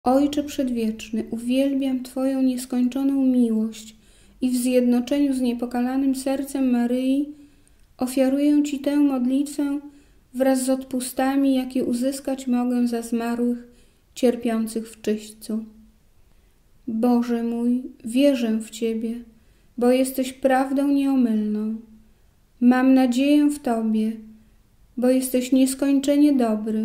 Ojcze Przedwieczny, uwielbiam Twoją nieskończoną miłość i w zjednoczeniu z niepokalanym sercem Maryi ofiaruję Ci tę modlitwę wraz z odpustami, jakie uzyskać mogę za zmarłych cierpiących w czyśćcu. Boże mój, wierzę w Ciebie, bo jesteś prawdą nieomylną. Mam nadzieję w Tobie, bo jesteś nieskończenie dobry.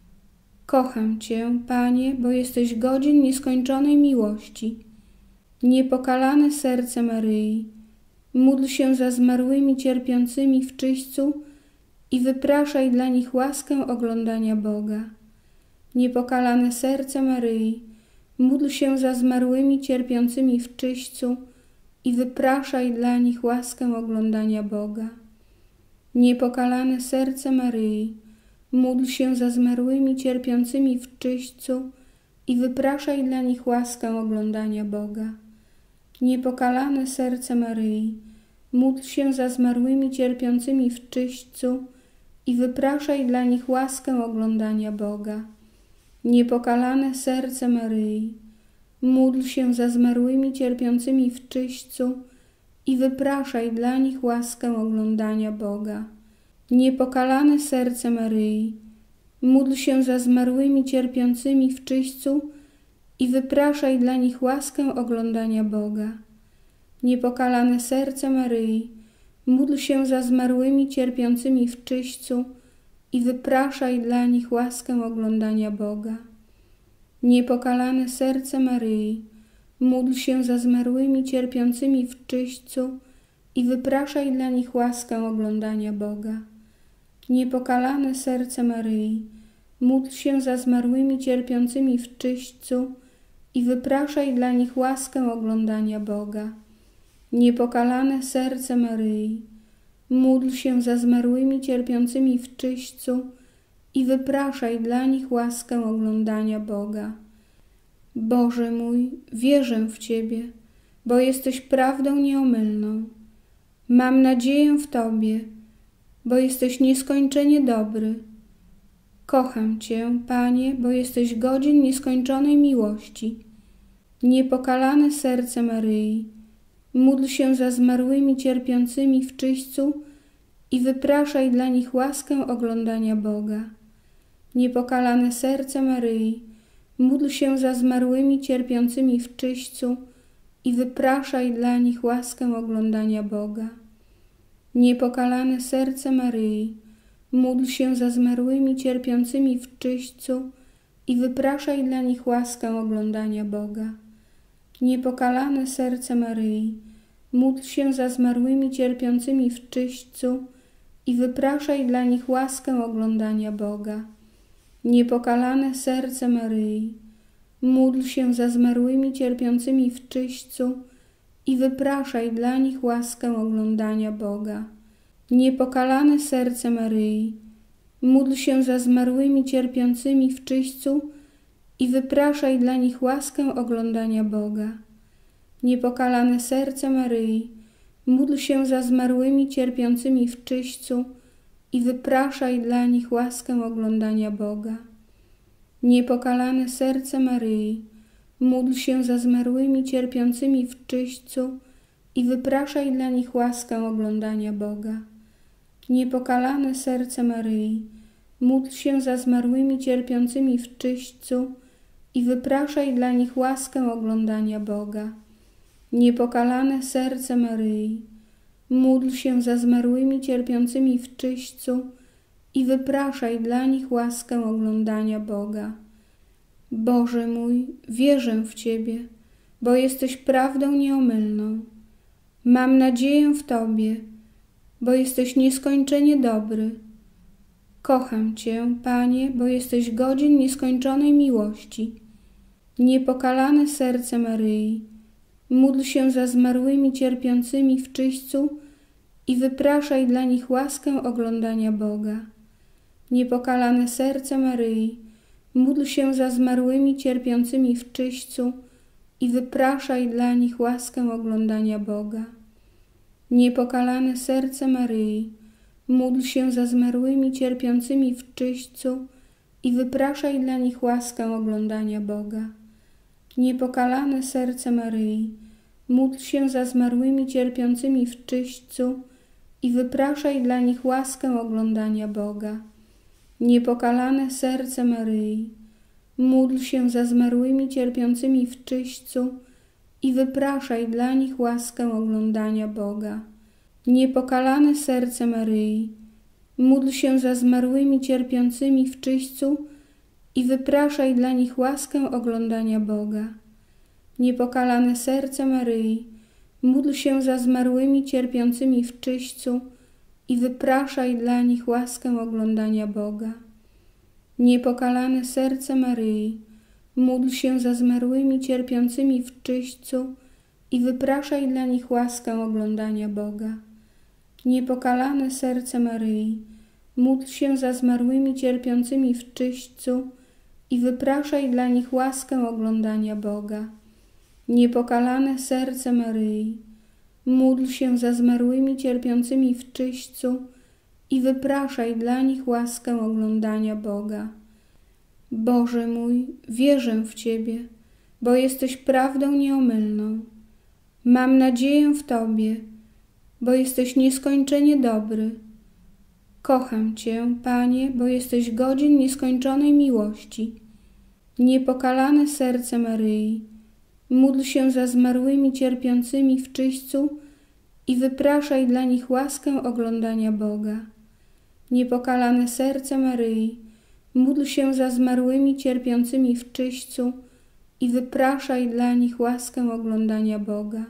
Kocham Cię, Panie, bo jesteś godzien nieskończonej miłości. Niepokalane serce Maryi, módl się za zmarłymi cierpiącymi w czyśćcu i wypraszaj dla nich łaskę oglądania Boga. Niepokalane serce Maryi, módl się za zmarłymi cierpiącymi w czyśćcu i wypraszaj dla nich łaskę oglądania Boga. Niepokalane serce Maryi, módl się za zmarłymi cierpiącymi w czyśćcu i wypraszaj dla nich łaskę oglądania Boga. Niepokalane serce Maryi, módl się za zmarłymi cierpiącymi w czyśćcu i wypraszaj dla nich łaskę oglądania Boga. Niepokalane serce Maryi, módl się za zmarłymi cierpiącymi w czyśćcu i wypraszaj dla nich łaskę oglądania Boga. Niepokalane serce Maryi, módl się za zmarłymi cierpiącymi w czyśćcu i wypraszaj dla nich łaskę oglądania Boga. Niepokalane serce Maryi, módl się za zmarłymi cierpiącymi w czyśćcu i wypraszaj dla nich łaskę oglądania Boga. Niepokalane serce Maryi, módl się za zmarłymi cierpiącymi w czyśćcu i wypraszaj dla nich łaskę oglądania Boga. Niepokalane serce Maryi, módl się za zmarłymi cierpiącymi w czyśćcu i wypraszaj dla nich łaskę oglądania Boga. Niepokalane serce Maryi, módl się za zmarłymi cierpiącymi w czyśćcu i wypraszaj dla nich łaskę oglądania Boga. Boże mój, wierzę w Ciebie, bo jesteś prawdą nieomylną. Mam nadzieję w Tobie, bo jesteś nieskończenie dobry. Kocham Cię, Panie, bo jesteś godzien nieskończonej miłości. Niepokalane serce Maryi, módl się za zmarłymi cierpiącymi w czyśćcu i wypraszaj dla nich łaskę oglądania Boga. Niepokalane serce Maryi, módl się za zmarłymi cierpiącymi w czyśćcu i wypraszaj dla nich łaskę oglądania Boga. Niepokalane serce Maryi, módl się za zmarłymi cierpiącymi w czyśćcu i wypraszaj dla nich łaskę oglądania Boga. Niepokalane serce Maryi, módl się za zmarłymi cierpiącymi w czyśćcu i wypraszaj dla nich łaskę oglądania Boga. Niepokalane serce Maryi, módl się za zmarłymi cierpiącymi w czyśćcu i wypraszaj dla nich łaskę oglądania Boga. Niepokalane serce Maryi, módl się za zmarłymi cierpiącymi w czyśćcu i wypraszaj dla nich łaskę oglądania Boga. Niepokalane serce Maryi, módl się za zmarłymi cierpiącymi w czyśćcu i wypraszaj dla nich łaskę oglądania Boga. Niepokalane serce Maryi, módl się za zmarłymi cierpiącymi w czyśćcu i wypraszaj dla nich łaskę oglądania Boga. Niepokalane serce Maryi, módl się za zmarłymi cierpiącymi w czyśćcu i wypraszaj dla nich łaskę oglądania Boga. Niepokalane serce Maryi, módl się za zmarłymi cierpiącymi w czyśćcu i wypraszaj dla nich łaskę oglądania Boga. Boże mój, wierzę w Ciebie, bo jesteś prawdą nieomylną. Mam nadzieję w Tobie, bo jesteś nieskończenie dobry. Kocham Cię, Panie, bo jesteś godzien nieskończonej miłości. Niepokalane serce Maryi, módl się za zmarłymi cierpiącymi w czyśćcu i wypraszaj dla nich łaskę oglądania Boga. Niepokalane serce Maryi, módl się za zmarłymi cierpiącymi w czyśćcu i wypraszaj dla nich łaskę oglądania Boga. Niepokalane serce Maryi, módl się za zmarłymi cierpiącymi w czyśćcu i wypraszaj dla nich łaskę oglądania Boga. Niepokalane serce Maryi, módl się za zmarłymi cierpiącymi w czyśćcu i wypraszaj dla nich łaskę oglądania Boga. Niepokalane serce Maryi, módl się za zmarłymi cierpiącymi w czyśćcu i wypraszaj dla nich łaskę oglądania Boga. Niepokalane serce Maryi, módl się za zmarłymi cierpiącymi w czyśćcu i wypraszaj dla nich łaskę oglądania Boga. Niepokalane serce Maryi, módl się za zmarłymi cierpiącymi w czyśćcu i wypraszaj dla nich łaskę oglądania Boga. Niepokalane serce Maryi, módl się za zmarłymi cierpiącymi w czyśćcu i wypraszaj dla nich łaskę oglądania Boga. Niepokalane serce Maryi, módl się za zmarłymi cierpiącymi w czyśćcu i wypraszaj dla nich łaskę oglądania Boga. Niepokalane serce Maryi, módl się za zmarłymi cierpiącymi w czyśćcu i wypraszaj dla nich łaskę oglądania Boga. Boże mój, wierzę w Ciebie, bo jesteś prawdą nieomylną. Mam nadzieję w Tobie, bo jesteś nieskończenie dobry. Kocham Cię, Panie, bo jesteś godzien nieskończonej miłości. Niepokalane serce Maryi, módl się za zmarłymi cierpiącymi w czyśćcu i wypraszaj dla nich łaskę oglądania Boga. Niepokalane serce Maryi, módl się za zmarłymi cierpiącymi w czyśćcu i wypraszaj dla nich łaskę oglądania Boga.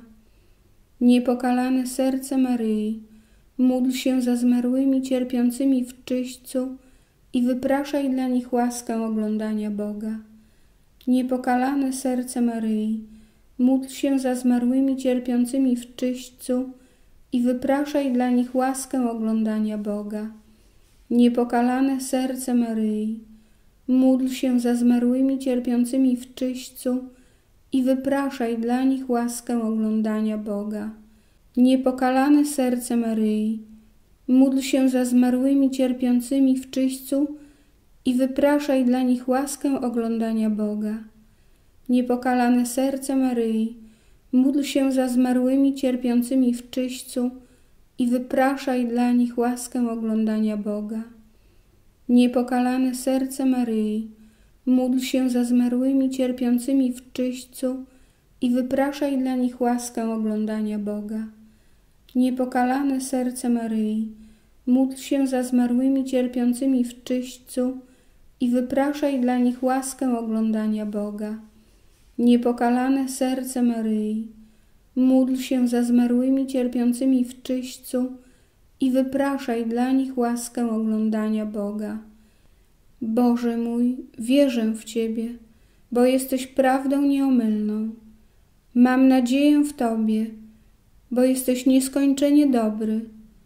Niepokalane serce Maryi, módl się za zmarłymi cierpiącymi w czyśćcu i wypraszaj dla nich łaskę oglądania Boga. Niepokalane serce Maryi, módl się za zmarłymi cierpiącymi w czyśćcu i wypraszaj dla nich łaskę oglądania Boga. Niepokalane serce Maryi, módl się za zmarłymi cierpiącymi w czyśćcu i wypraszaj dla nich łaskę oglądania Boga. Niepokalane serce Maryi, módl się za zmarłymi cierpiącymi w czyśćcu i wypraszaj dla nich łaskę oglądania Boga. Niepokalane serce Maryi, módl się za zmarłymi cierpiącymi w czyśćcu i wypraszaj dla nich łaskę oglądania Boga. Niepokalane serce Maryi, módl się za zmarłymi cierpiącymi w czyśćcu i wypraszaj dla nich łaskę oglądania Boga. Niepokalane serce Maryi, módl się za zmarłymi cierpiącymi w czyśćcu i wypraszaj dla nich łaskę oglądania Boga. Niepokalane serce Maryi, módl się za zmarłymi cierpiącymi w czyśćcu i wypraszaj dla nich łaskę oglądania Boga. Boże mój, wierzę w Ciebie, bo jesteś prawdą nieomylną. Mam nadzieję w Tobie, bo jesteś nieskończenie dobry.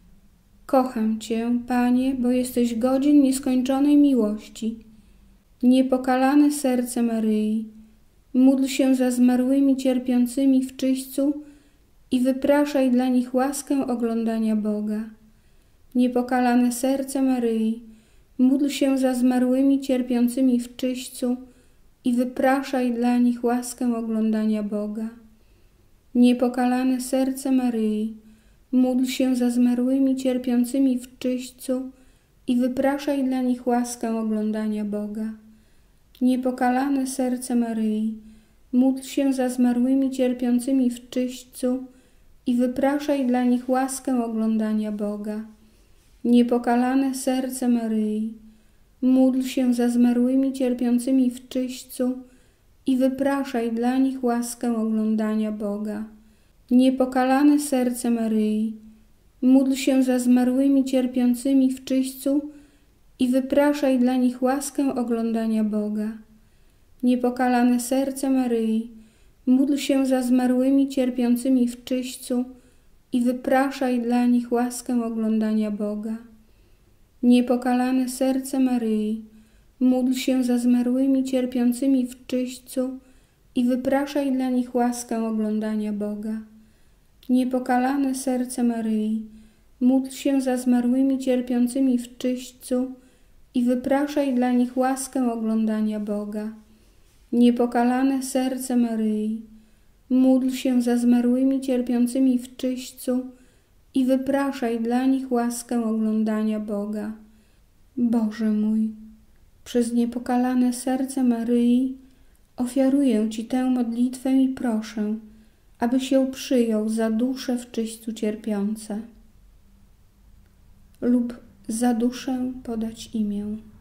Kocham Cię, Panie, bo jesteś godzien nieskończonej miłości. Niepokalane serce Maryi, módl się za zmarłymi cierpiącymi w czyśćcu i wypraszaj dla nich łaskę oglądania Boga. Niepokalane serce Maryi, módl się za zmarłymi cierpiącymi w czyśćcu i wypraszaj dla nich łaskę oglądania Boga. Niepokalane serce Maryi, módl się za zmarłymi cierpiącymi w czyśćcu i wypraszaj dla nich łaskę oglądania Boga. Niepokalane serce Maryi, módl się za zmarłymi cierpiącymi w czyśćcu i wypraszaj dla nich łaskę oglądania Boga. Niepokalane serce Maryi, módl się za zmarłymi cierpiącymi w czyśćcu i wypraszaj dla nich łaskę oglądania Boga. Niepokalane serce Maryi, módl się za zmarłymi cierpiącymi w czyśćcu i wypraszaj dla nich łaskę oglądania Boga. Niepokalane serce Maryi, módl się za zmarłymi cierpiącymi w czyśćcu i wypraszaj dla nich łaskę oglądania Boga. Niepokalane serce Maryi, módl się za zmarłymi cierpiącymi w czyśćcu i wypraszaj dla nich łaskę oglądania Boga. Niepokalane serce Maryi, módl się za zmarłymi cierpiącymi w czyśćcu i wypraszaj dla nich łaskę oglądania Boga. Niepokalane serce Maryi, módl się za zmarłymi cierpiącymi w czyśćcu i wypraszaj dla nich łaskę oglądania Boga. Boże mój, przez niepokalane serce Maryi ofiaruję Ci tę modlitwę i proszę, aby się przyjął za dusze w czyśćcu cierpiące. Lub za duszę podać imię.